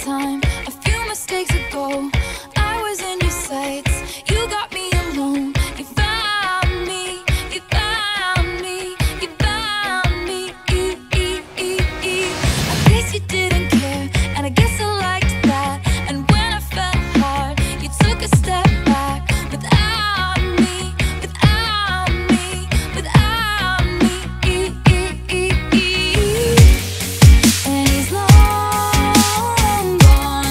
time. A few mistakes ago, I was in your sights. You got me alone. You found me. You found me. You found me. I guess you didn't care, and I guess I liked that. And when I fell hard, you took a step back. Without me, without me, without me. And he's long gone.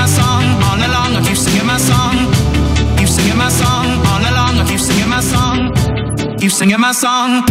my song all along. I keep singing my song. Keep singing my song all along. I keep singing my song. Keep singing my song.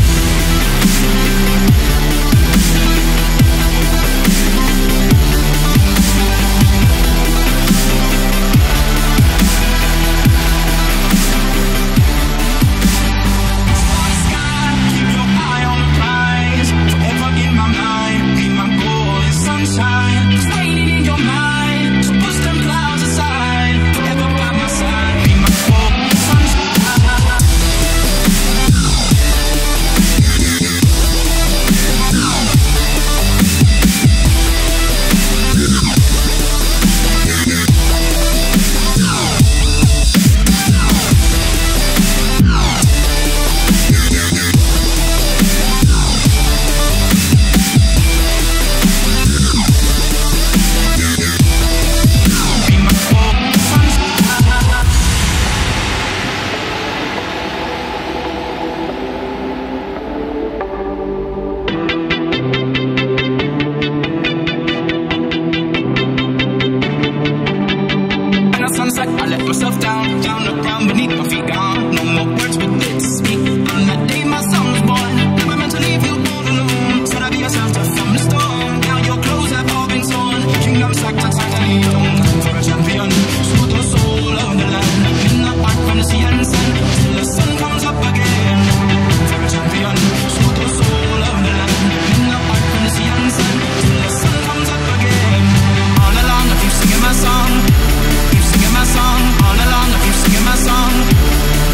I let myself down, down the ground beneath my feet gone. No more words but this speak. On that day my son was born, never meant to leave you all alone. Said I'd be yourself tough from the storm. Now your clothes have all been torn. Kingdom sacked and tightly hung. For a champion, sold the soul of the land. In the heart from the sea and sand, till the sun comes up again. For a champion, sold the soul of the land. In the heart from the sea and sand, till the sun comes up again. All along I keep singing my song. My song all along, I keep singing my song.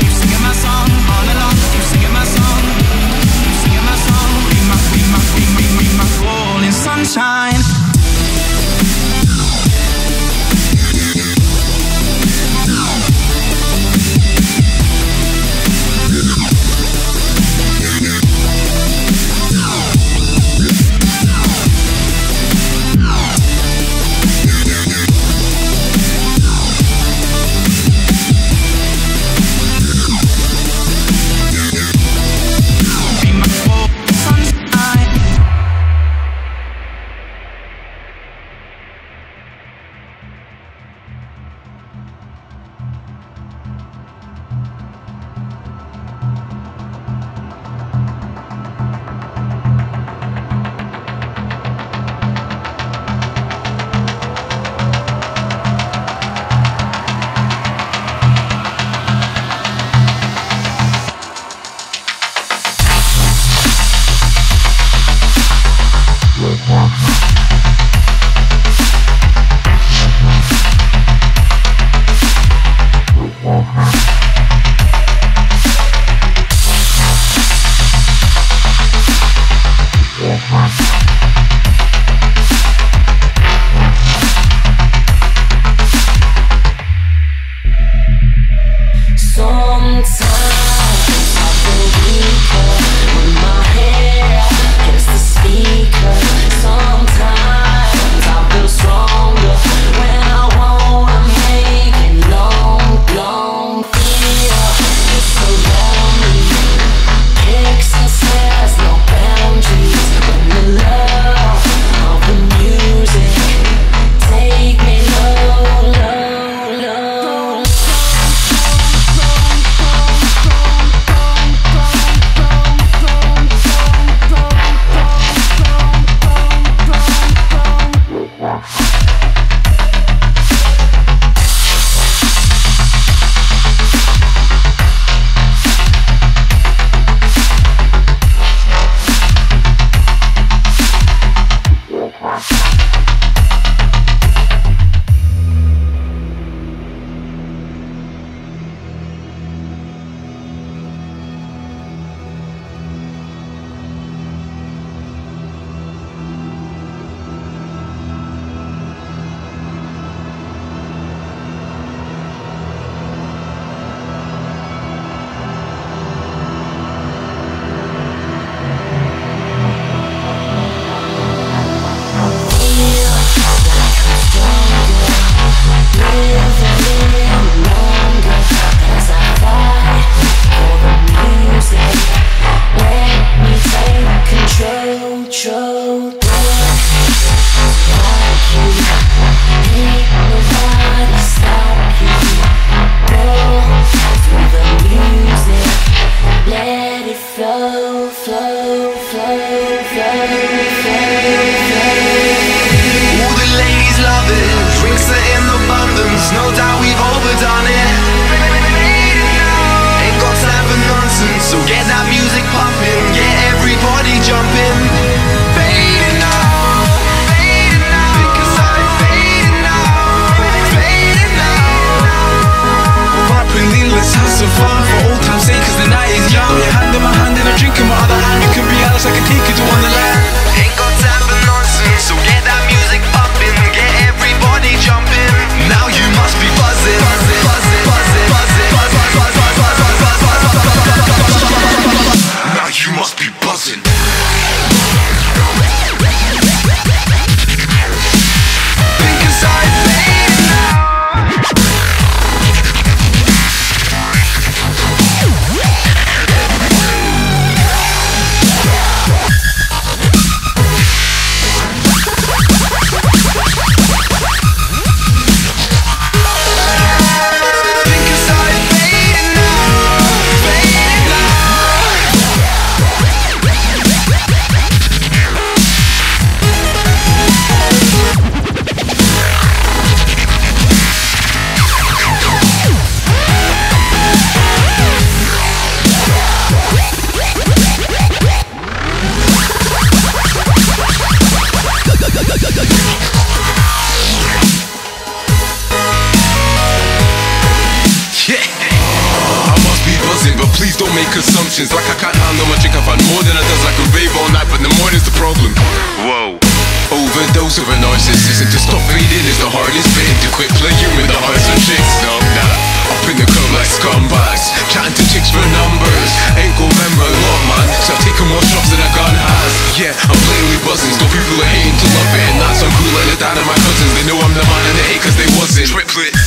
make assumptions like I can't handle my drink. I've had more than a dozen, I can rave all night, but the morning's the problem. Whoa. Overdose of a narcissist, and to stop fading is the hardest bit. To quit playing with the hearts of chicks. No, nah. Up in the club like scumbags, chatting to chicks for numbers. Ain't gon' remember a lot, man, so I've taken more shots than a gun has. Yeah, I'm blatantly buzzing, still people are hating to love it. And that's uncool like the dad of my cousins. They know I'm the man and they hate cause they wasn't. Triplets.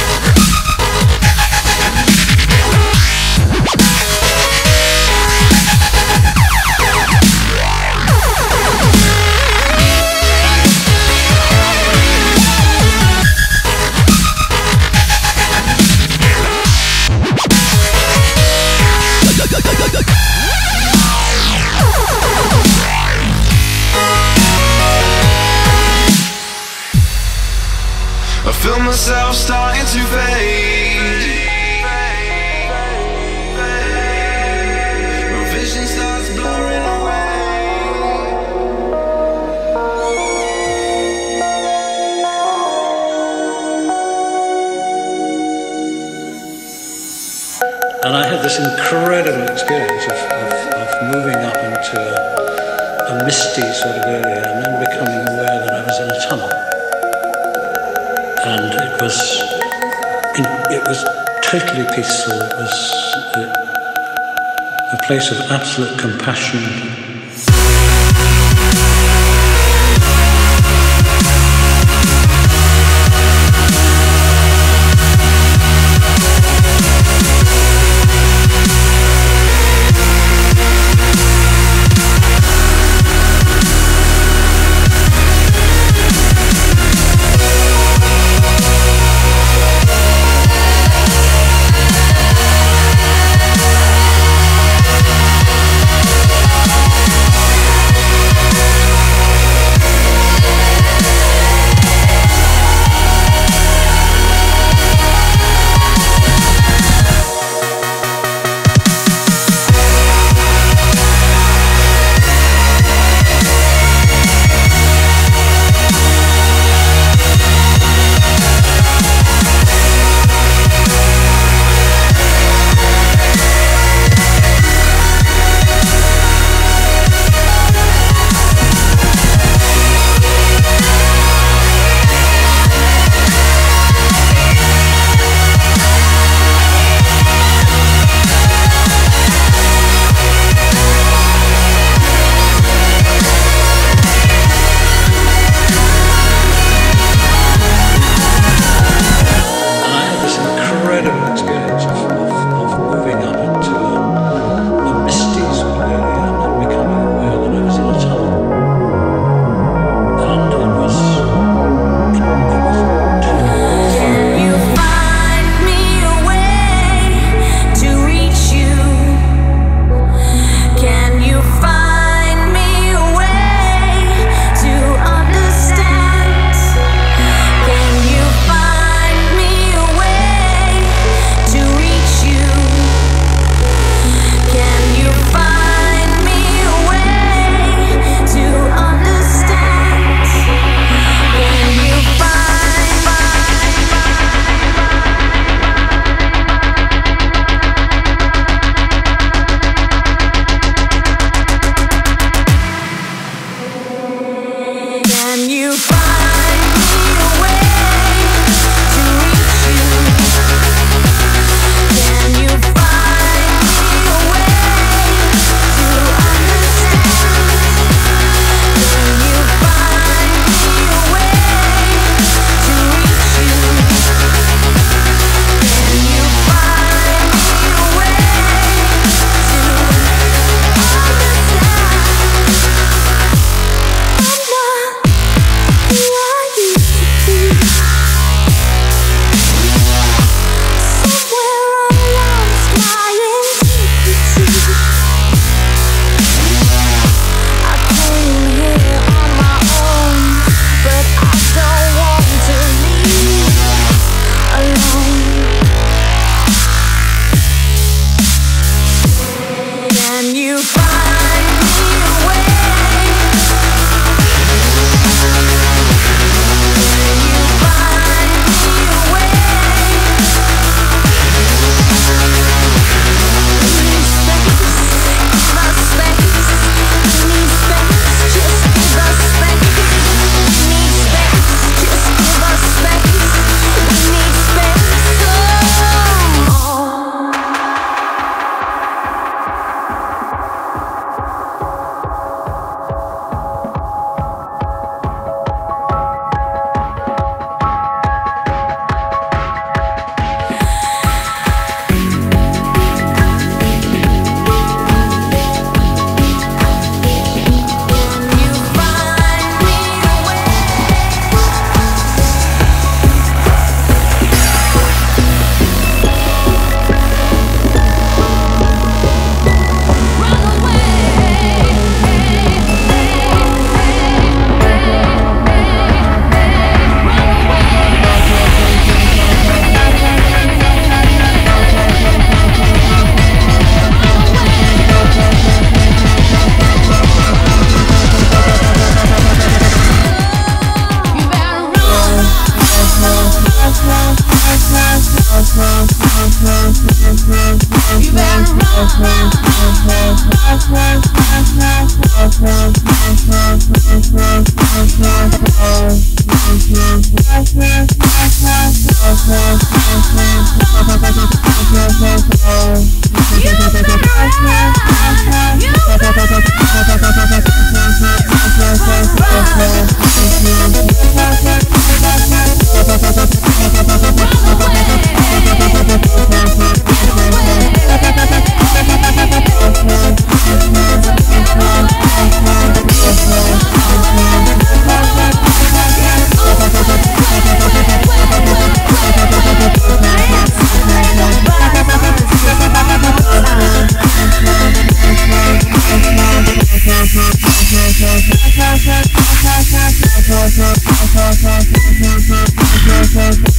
I feel myself starting to fade. My vision starts blurring away. And I had this incredible experience of moving up into a misty sort of area and then becoming aware that I was in a tunnel. And it was totally peaceful. It was a place of absolute compassion.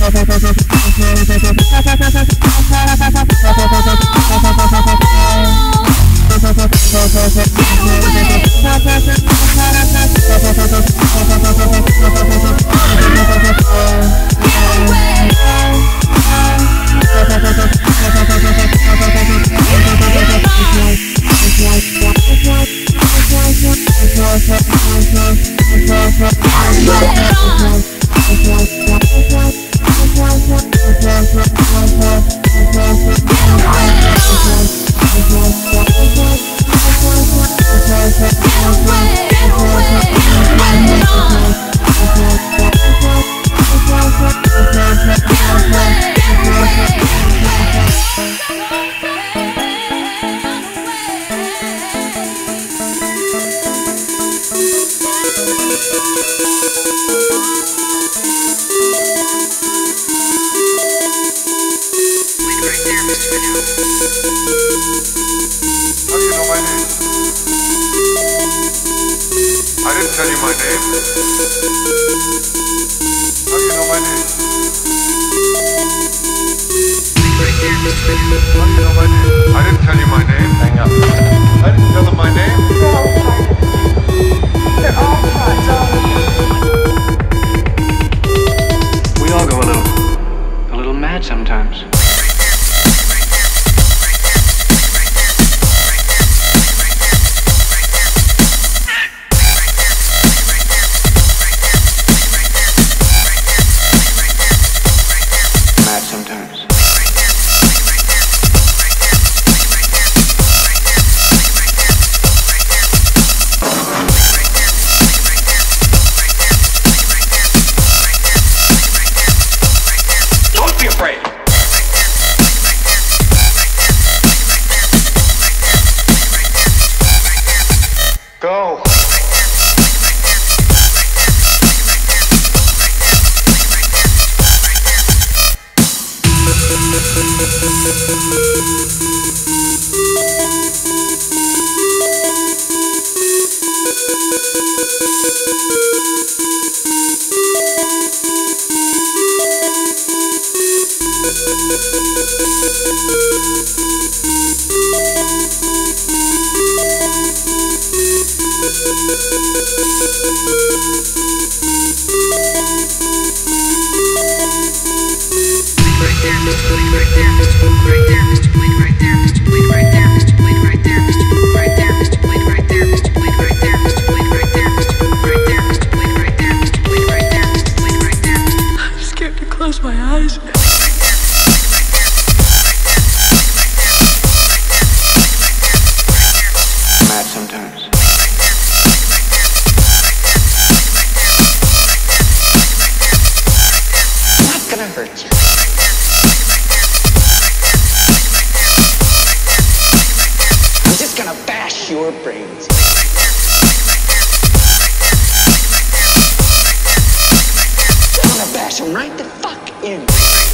Your brains. I'm gonna bash them right the fuck in.